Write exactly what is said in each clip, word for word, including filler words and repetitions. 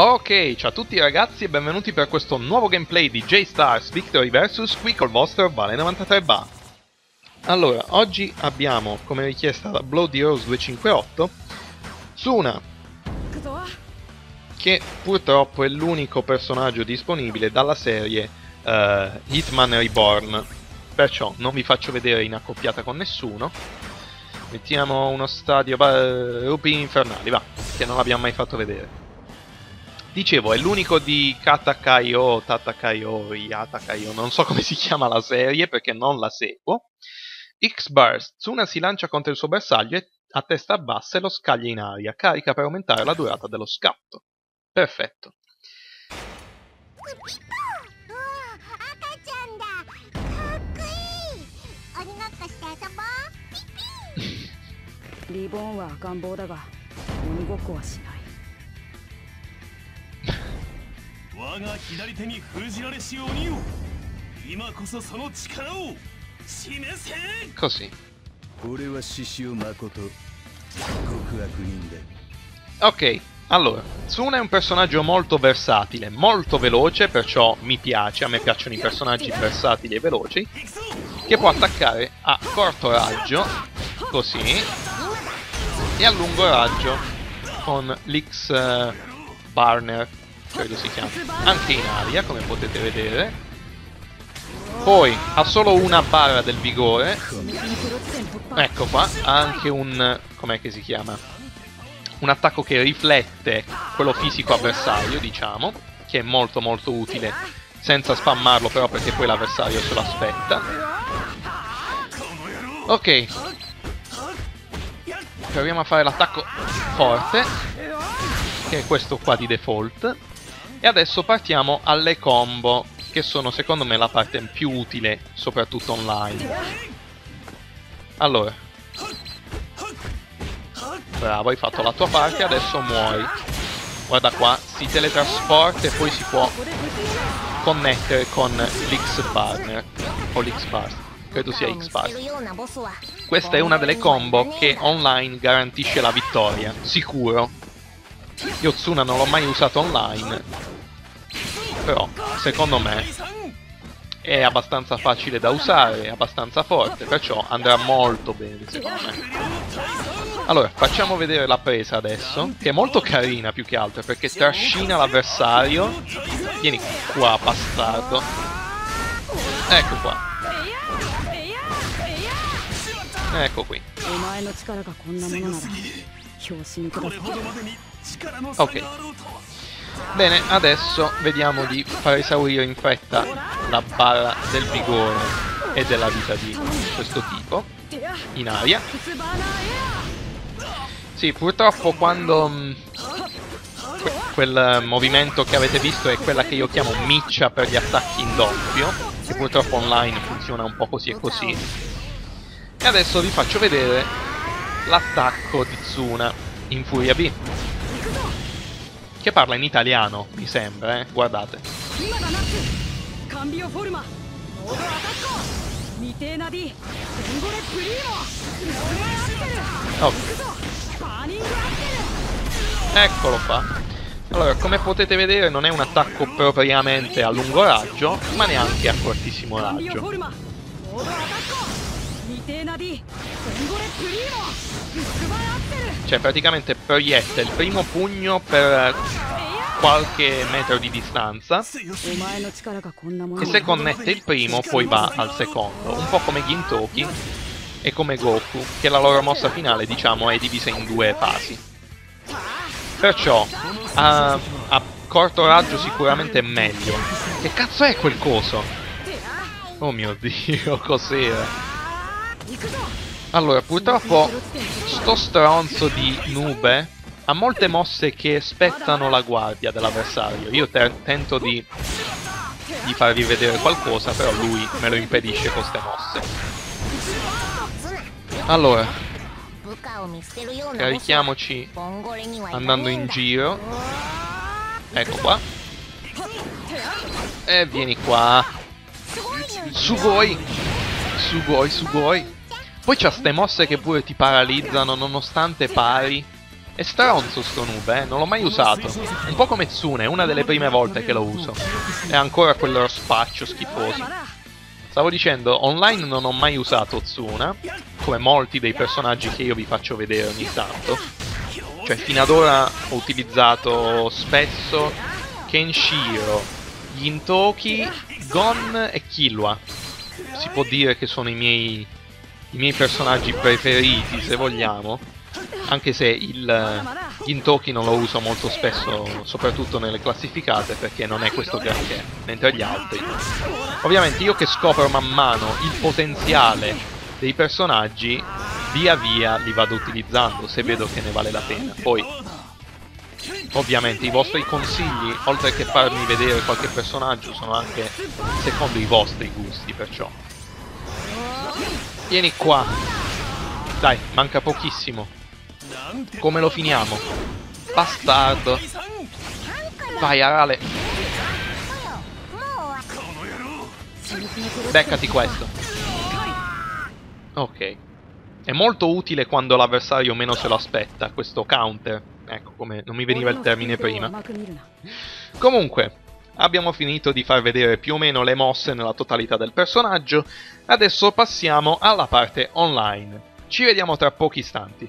Ok, ciao a tutti ragazzi e benvenuti per questo nuovo gameplay di J-Stars Victory versus qui col vostro Vale novantatré Ba. Allora, oggi abbiamo, come richiesta da Bloody Rose duecentocinquantotto, Tsuna, che purtroppo è l'unico personaggio disponibile dalla serie uh, Hitman Reborn, perciò non vi faccio vedere in accoppiata con nessuno. Mettiamo uno stadio uh, Rupi Infernali, va, che non l'abbiamo mai fatto vedere. Dicevo, è l'unico di Katakaio, Tatakaio, Yatakaio, non so come si chiama la serie perché non la seguo. X-Burst, Tsuna si lancia contro il suo bersaglio e a testa bassa e lo scaglia in aria, carica per aumentare la durata dello scatto. Perfetto. Così. Ok, allora, Tsuna è un personaggio molto versatile, molto veloce, perciò mi piace, a me piacciono i personaggi versatili e veloci, che può attaccare a corto raggio, così, e a lungo raggio con l'X-Burner, credo si chiama, anche in aria, come potete vedere. Poi ha solo una barra del vigore, ecco qua, ha anche un, com'è che si chiama? Un attacco che riflette quello fisico avversario, diciamo, che è molto molto utile, senza spammarlo però perché poi l'avversario se lo aspetta. Ok, proviamo a fare l'attacco forte, che è questo qua di default, e adesso partiamo alle combo, che sono secondo me la parte più utile, soprattutto online. Allora, bravo, hai fatto la tua parte, adesso muori. Guarda qua, si teletrasporta e poi si può connettere con l'X-Burner, o l'X-Burst, credo sia X-Burst. Questa è una delle combo che online garantisce la vittoria, sicuro. Io Tsuna non l'ho mai usato online, però secondo me è abbastanza facile da usare, è abbastanza forte, perciò andrà molto bene secondo me. Allora, facciamo vedere la presa adesso, che è molto carina più che altro, perché trascina l'avversario. Vieni qua, bastardo. Ecco qua. Ecco qui. Ok. Bene, adesso vediamo di far esaurire in fretta la barra del vigore e della vita di questo tipo in aria. Sì, purtroppo quando mh, que quel movimento che avete visto è quella che io chiamo miccia per gli attacchi in doppio, che purtroppo online funziona un po' così e così. E adesso vi faccio vedere l'attacco di Tsuna in Furia B, che parla in italiano, mi sembra, eh? Guardate. Oh. Eccolo qua. Allora, come potete vedere non è un attacco propriamente a lungo raggio, ma neanche a cortissimo raggio. Cioè praticamente proietta il primo pugno per qualche metro di distanza e se connette il primo poi va al secondo, un po' come Gintoki e come Goku, che la loro mossa finale diciamo è divisa in due fasi. Perciò a, a corto raggio sicuramente è meglio. Che cazzo è quel coso? Oh mio Dio, cos'era? Allora, purtroppo sto stronzo di Nube ha molte mosse che spezzano la guardia dell'avversario. Io tento di, di farvi vedere qualcosa, però lui me lo impedisce con queste mosse. Allora, carichiamoci andando in giro. Ecco qua. E vieni qua. Sugoi. Sugoi, sugoi. Poi c'ha ste mosse che pure ti paralizzano nonostante pari. È stronzo sto noob, eh, non l'ho mai usato. Un po' come Tsune, è una delle prime volte che lo uso. È ancora quello spaccio schifoso. Stavo dicendo, online non ho mai usato Tsuna, come molti dei personaggi che io vi faccio vedere ogni tanto. Cioè, fino ad ora ho utilizzato spesso Kenshiro, Gintoki, Gon e Killua. Si può dire che sono i miei, i miei personaggi preferiti, se vogliamo. Anche se il Gintoki non lo uso molto spesso, soprattutto nelle classificate, perché non è questo granché, mentre gli altri. Ovviamente io che scopro man mano il potenziale dei personaggi, via via li vado utilizzando, se vedo che ne vale la pena. Poi, ovviamente, i vostri consigli, oltre che farmi vedere qualche personaggio, sono anche secondo i vostri gusti, perciò. Vieni qua. Dai, manca pochissimo. Come lo finiamo? Bastardo. Vai, Arale. Beccati questo. Ok. È molto utile quando l'avversario meno se lo aspetta, questo counter. Ecco, come non mi veniva il termine prima. Comunque, abbiamo finito di far vedere più o meno le mosse nella totalità del personaggio. Adesso passiamo alla parte online. Ci vediamo tra pochi istanti.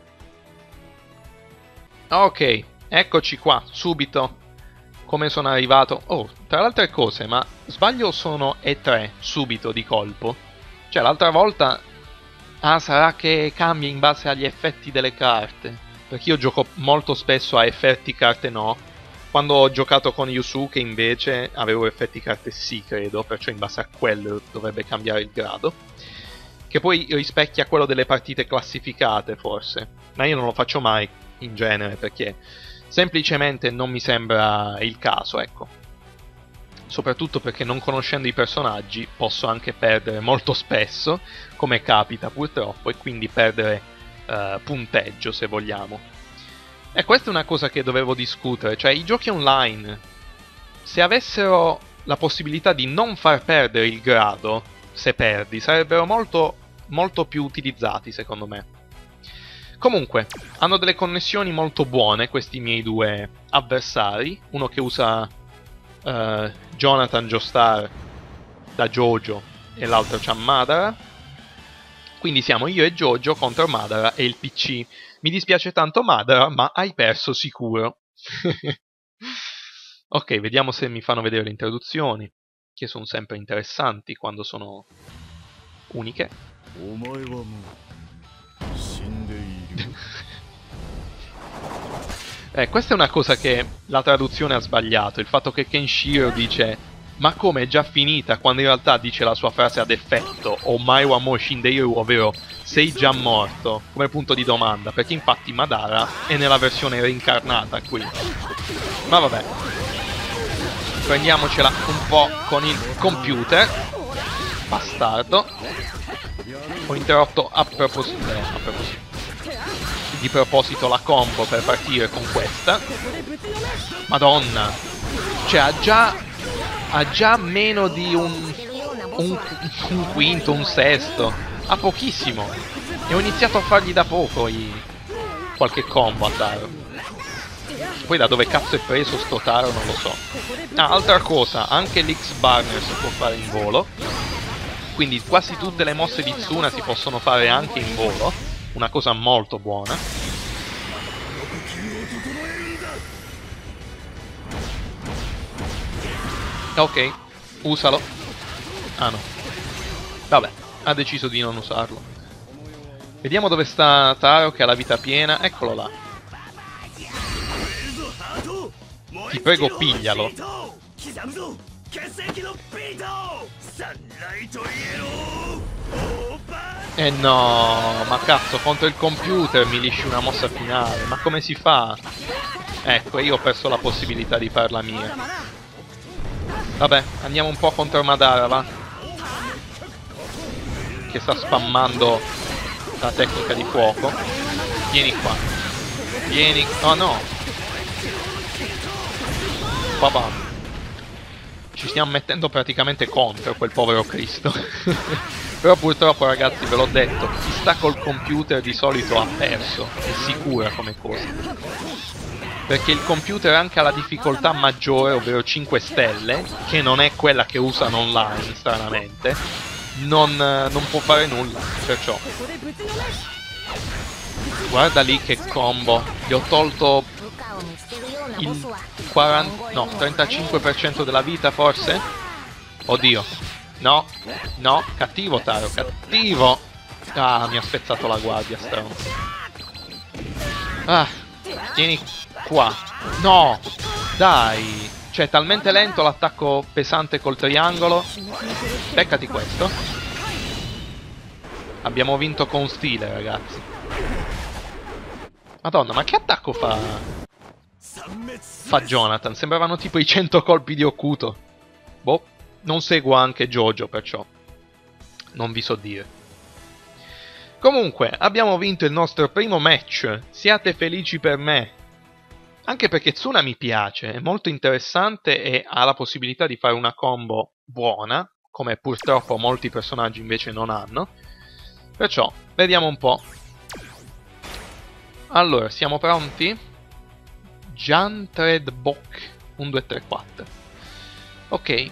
Ok, eccoci qua, subito. Come sono arrivato? Oh, tra le altre cose, ma sbaglio sono E tre subito di colpo? Cioè, l'altra volta... Ah, sarà che cambia in base agli effetti delle carte. Perché io gioco molto spesso a effetti carte no. Quando ho giocato con Yusuke invece avevo effetti carte sì, credo. Perciò in base a quello dovrebbe cambiare il grado. Che poi rispecchia quello delle partite classificate, forse. Ma io non lo faccio mai, in genere, perché semplicemente non mi sembra il caso, ecco. Soprattutto perché non conoscendo i personaggi posso anche perdere molto spesso, come capita purtroppo, e quindi perdere uh, punteggio, se vogliamo. E questa è una cosa che dovevo discutere, cioè i giochi online, se avessero la possibilità di non far perdere il grado, se perdi, sarebbero molto, molto più utilizzati, secondo me. Comunque, hanno delle connessioni molto buone questi miei due avversari, uno che usa uh, Jonathan Joestar da Jojo e l'altro c'ha Madara. Quindi siamo io e Jojo contro Madara e il P C. Mi dispiace tanto Madara, ma hai perso sicuro. Ok, vediamo se mi fanno vedere le introduzioni, che sono sempre interessanti quando sono uniche. Eh, questa è una cosa che la traduzione ha sbagliato, il fatto che Kenshiro dice ma come è già finita, quando in realtà dice la sua frase ad effetto Omae wa mou shindeiru, ovvero sei già morto, come punto di domanda, perché infatti Madara è nella versione reincarnata qui. Ma vabbè, prendiamocela un po' con il computer. Bastardo. Ho interrotto a proposito, eh, a proposito di proposito la combo per partire con questa. Madonna, cioè ha già ha già meno di un, un un quinto, un sesto, ha pochissimo, e ho iniziato a fargli da poco i, qualche combo a Taro. Poi da dove cazzo è preso sto Taro non lo so. Ah, altra cosa, anche l'X-Burner si può fare in volo, quindi quasi tutte le mosse di Tsuna si possono fare anche in volo, una cosa molto buona. Ok, usalo. Ah no. Vabbè, ha deciso di non usarlo. Vediamo dove sta Taro che ha la vita piena. Eccolo là. Ti prego, piglialo. Eh no, ma cazzo, contro il computer mi lisci una mossa finale. Ma come si fa? Ecco, io ho perso la possibilità di farla mia. Vabbè, andiamo un po' contro Madara, va? Che sta spammando la tecnica di fuoco. Vieni qua. Vieni... Oh no! Papà. Ci stiamo mettendo praticamente contro quel povero Cristo. Però purtroppo, ragazzi, ve l'ho detto, chi sta col computer di solito ha perso, è sicura come cosa. Perché il computer anche ha la difficoltà maggiore, ovvero cinque stelle, che non è quella che usano online, stranamente, non, non può fare nulla, perciò. Guarda lì che combo, gli ho tolto il quaranta, no, trentacinque per cento della vita forse? Oddio, no, no, cattivo Taro, cattivo! Ah, mi ha spezzato la guardia, stronzo. Ah, tieni qua. No, dai, cioè è talmente lento l'attacco pesante col triangolo. Beccati questo. Abbiamo vinto con stile, ragazzi. Madonna, ma che attacco fa? Fa Jonathan? Sembravano tipo i cento colpi di Okuto. Boh, non seguo anche Jojo, perciò non vi so dire. Comunque, abbiamo vinto il nostro primo match. Siate felici per me. Anche perché Tsuna mi piace, è molto interessante e ha la possibilità di fare una combo buona, come purtroppo molti personaggi invece non hanno. Perciò, vediamo un po'. Allora, siamo pronti? Jantred Bok uno due tre quattro. Ok.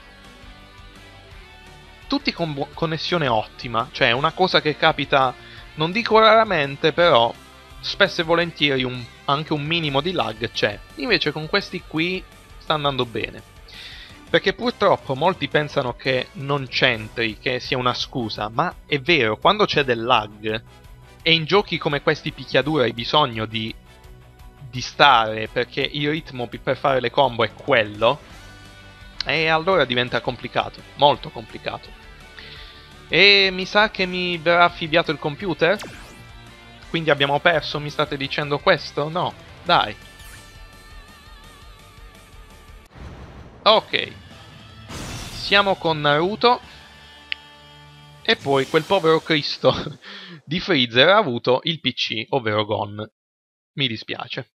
Tutti con connessione ottima, cioè una cosa che capita, non dico raramente, però spesso e volentieri un, anche un minimo di lag c'è. Invece con questi qui sta andando bene. Perché purtroppo molti pensano che non c'entri, che sia una scusa, ma è vero, quando c'è del lag e in giochi come questi picchiaduro hai bisogno di, di stare, perché il ritmo per fare le combo è quello, e allora diventa complicato, molto complicato. E mi sa che mi verrà affibbiato il computer? Quindi abbiamo perso, mi state dicendo questo? No, dai. Ok. Siamo con Naruto. E poi quel povero Cristo di Freezer ha avuto il P C, ovvero Gon. Mi dispiace.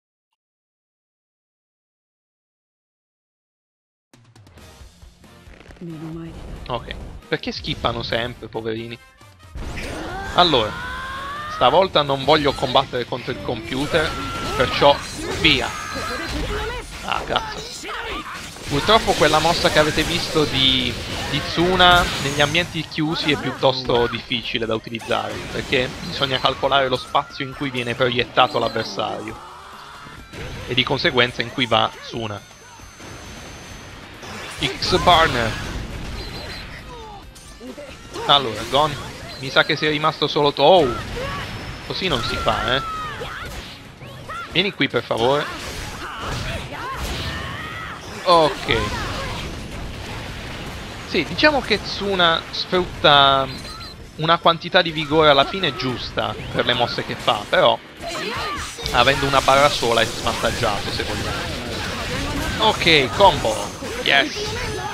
Ok, perché skippano sempre, poverini? Allora, stavolta non voglio combattere contro il computer, perciò via. Ah, cazzo. Purtroppo quella mossa che avete visto di, di Tsuna negli ambienti chiusi è piuttosto difficile da utilizzare, perché bisogna calcolare lo spazio in cui viene proiettato l'avversario e di conseguenza in cui va Tsuna. X-Burner. Allora, Gon, mi sa che sei rimasto solo tu. Oh, così non si fa, eh. Vieni qui per favore. Ok. Sì, diciamo che Tsuna sfrutta una quantità di vigore alla fine giusta per le mosse che fa, però avendo una barra sola è svantaggiato, se vogliamo. Ok, combo. Yes.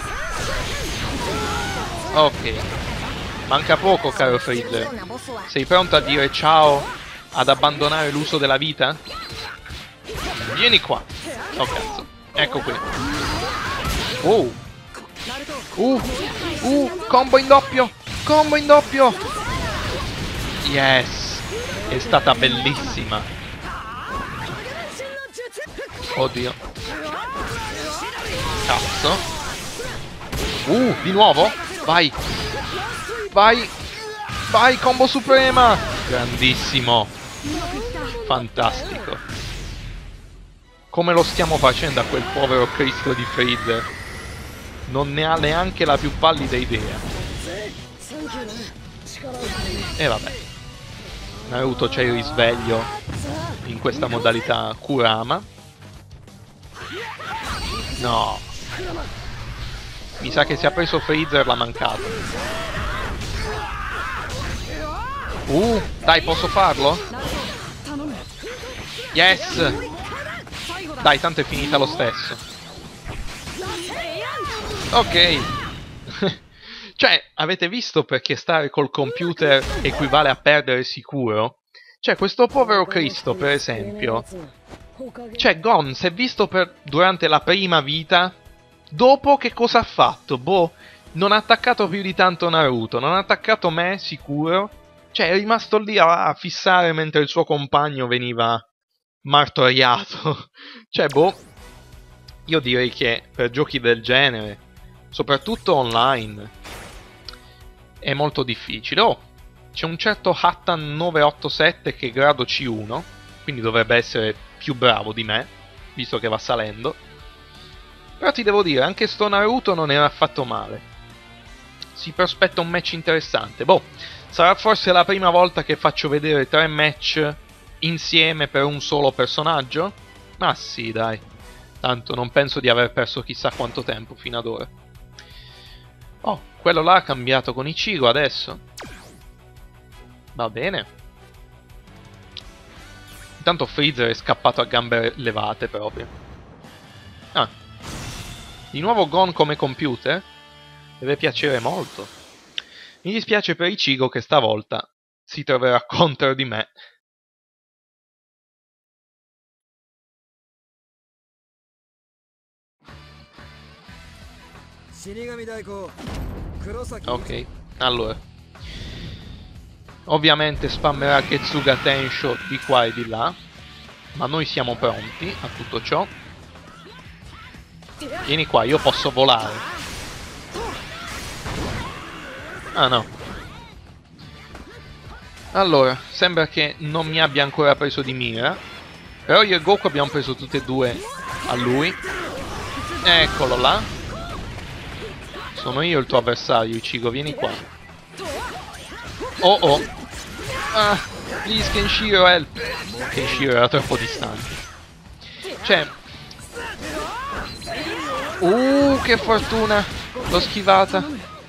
Ok. Manca poco, caro Freezer. Sei pronto a dire ciao, ad abbandonare l'uso della vita? Vieni qua. Oh cazzo. Ecco qui. Oh. Uh. Uh. Combo in doppio. Combo in doppio. Yes. È stata bellissima. Oddio. Cazzo. Uh. Di nuovo? Vai. Vai. Vai, combo suprema. Grandissimo. Fantastico. Come lo stiamo facendo a quel povero Cristo di Freezer? Non ne ha neanche la più pallida idea. E vabbè. Naruto c'è il risveglio in questa modalità Kurama. No. Mi sa che se ha preso Freezer l'ha mancato. Uh, dai, posso farlo? Yes! Dai, tanto è finita lo stesso. Ok. Cioè, avete visto perché stare col computer equivale a perdere sicuro? Cioè, questo povero Cristo, per esempio. Cioè, Gon si è visto per durante la prima vita. Dopo che cosa ha fatto? Boh, non ha attaccato più di tanto Naruto, non ha attaccato me, sicuro. Cioè, è rimasto lì a, a fissare mentre il suo compagno veniva martoriato. Cioè, boh, io direi che per giochi del genere, soprattutto online, è molto difficile. Oh, c'è un certo Hattan nove otto sette che è grado C uno, quindi dovrebbe essere più bravo di me, visto che va salendo. Però ti devo dire, anche sto Naruto non era affatto male. Si prospetta un match interessante. Boh, sarà forse la prima volta che faccio vedere tre match insieme per un solo personaggio? Ma sì, dai. Tanto non penso di aver perso chissà quanto tempo fino ad ora. Oh, quello là ha cambiato con Ichigo adesso. Va bene. Intanto Freezer è scappato a gambe levate proprio. Ah. Di nuovo Gon come computer? Deve piacere molto. Mi dispiace per Ichigo che stavolta si troverà contro di me. Ok, allora. Ovviamente spammerà Getsuga Tensho di qua e di là. Ma noi siamo pronti a tutto ciò. Vieni qua, io posso volare. Ah no. Allora, sembra che non mi abbia ancora preso di mira. Però io e Goku abbiamo preso tutte e due a lui. Eccolo là. Sono io il tuo avversario, Ichigo, vieni qua. Oh oh. Ah, please Kenshiro, help. Kenshiro era troppo distante. Cioè... Uh, che fortuna. L'ho schivata.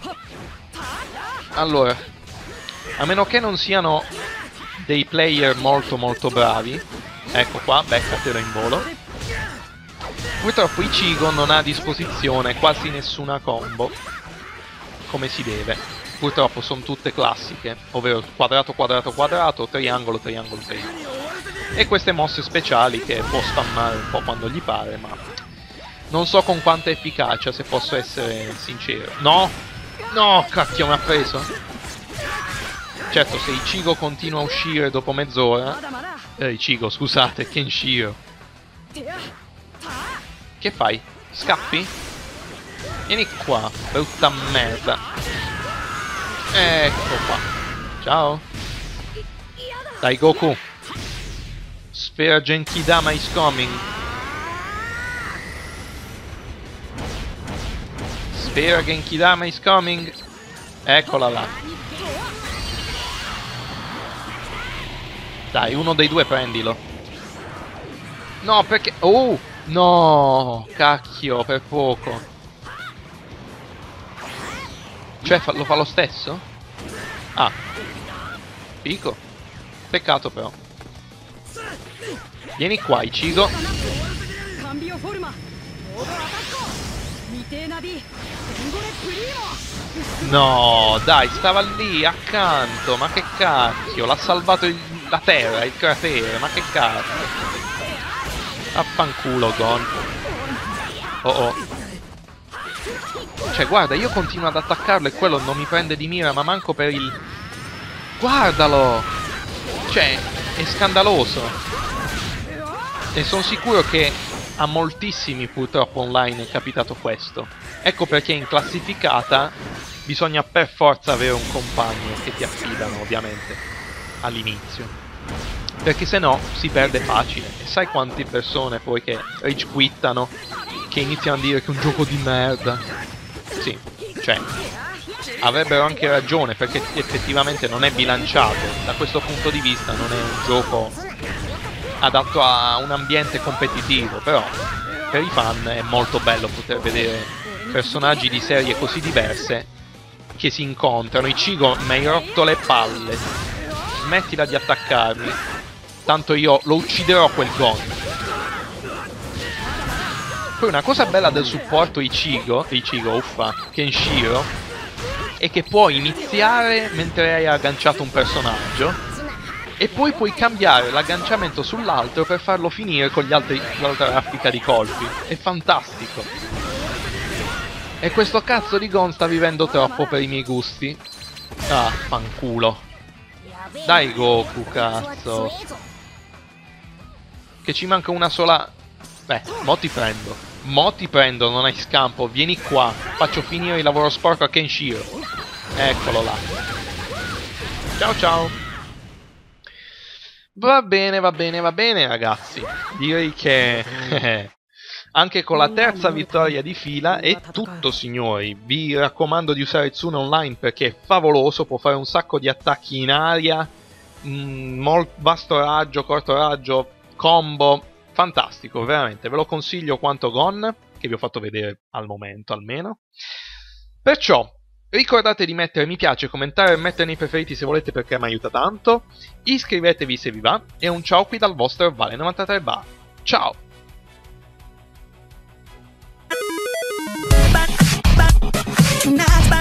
Allora, a meno che non siano dei player molto molto bravi. Ecco qua, beccatelo in volo. Purtroppo Ichigo non ha a disposizione quasi nessuna combo come si deve. Purtroppo sono tutte classiche, ovvero quadrato, quadrato, quadrato, triangolo, triangolo, triangolo. E queste mosse speciali che può spammare un po' quando gli pare, ma non so con quanta efficacia, se posso essere sincero. No! No, cacchio, mi ha preso. Certo, se Ichigo continua a uscire dopo mezz'ora... Eh, Ichigo, scusate, Kenshiro. Che fai? Scappi? Vieni qua, brutta merda. Ecco qua. Ciao. Dai, Goku. Sfera Genkidama is coming. Sfera Genkidama is coming. Eccola là. Dai, uno dei due prendilo. No, perché... Oh! No! Cacchio, per poco. Cioè, fa... lo fa lo stesso? Ah. Fico. Peccato però. Vieni qua, Ichigo. No, dai, stava lì accanto. Ma che cacchio, l'ha salvato il, la terra, il cratere. Ma che cacchio. Affanculo, Gon. Oh oh. Cioè, guarda, io continuo ad attaccarlo e quello non mi prende di mira, ma manco per il... Guardalo! Cioè, è scandaloso. E sono sicuro che a moltissimi purtroppo online è capitato questo. Ecco perché in classificata bisogna per forza avere un compagno che ti affidano, ovviamente, all'inizio. Perché se no si perde facile. E sai quante persone poi che rage quittano, che iniziano a dire che è un gioco di merda. Sì, cioè, avrebbero anche ragione, perché effettivamente non è bilanciato. Da questo punto di vista non è un gioco adatto a un ambiente competitivo. Però per i fan è molto bello poter vedere personaggi di serie così diverse che si incontrano. Ichigo mi hai rotto le palle. Smettila di attaccarmi. Tanto io lo ucciderò quel Gon. Poi una cosa bella del supporto Ichigo, Ichigo, uffa, Kenshiro, è che puoi iniziare mentre hai agganciato un personaggio e poi puoi cambiare l'agganciamento sull'altro per farlo finire con gli altri, l'altra raffica di colpi. È fantastico. E questo cazzo di Gon sta vivendo troppo per i miei gusti. Ah, fanculo. Dai Goku, cazzo. Che ci manca una sola... Beh, mo ti prendo. Mo ti prendo, non hai scampo. Vieni qua. Faccio finire il lavoro sporco a Kenshiro. Eccolo là. Ciao ciao. Va bene, va bene, va bene ragazzi. Direi che... Anche con la terza vittoria di fila è tutto, signori. Vi raccomando di usare Tsune Online perché è favoloso, può fare un sacco di attacchi in aria, mh, vasto raggio, corto raggio, combo, fantastico, veramente. Ve lo consiglio quanto Gon, che vi ho fatto vedere al momento almeno. Perciò, ricordate di mettere mi piace, commentare e mettere nei preferiti se volete perché mi aiuta tanto. Iscrivetevi se vi va e un ciao qui dal vostro Vale novantatré Bar. Ciao! Not